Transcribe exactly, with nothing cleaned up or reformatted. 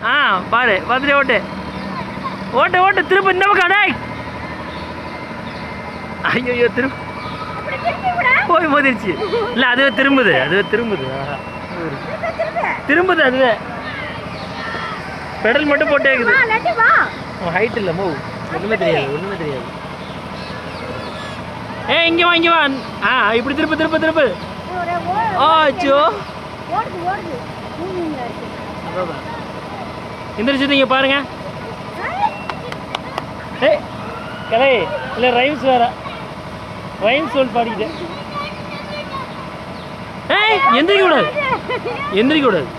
ஆ பாரு பார்த்துட்டு ஓட்டு ஓட்டு ஓட்டு திரும்ப இந்த பக்கம் டேய் ஐயோ திரும்ப போய் மோதிருச்சு இல்லை அதுவே திரும்புது அதுவே திரும்புது திரும்புது அதுவே பெடல் மட்டும் போட்டே இருக்குது ஹைட் இல்லை மூவ் ஒன்றுமே தெரியாது ஒன்றுமே தெரியாது ஏ இங்கே வா இங்கே வா ஆ இப்படி திருப்பு திருப்பு திருப்பு ஆச்சோ எந்திரிச்சு நீங்கள் பாருங்க ஏ கலை இல்லை ரைம்ஸ் வேற ரைம்ஸ் சொல் பாடிக்கிட்டு ஏய் எந்திரிக்க கூடாது எந்திரிக்க கூடாது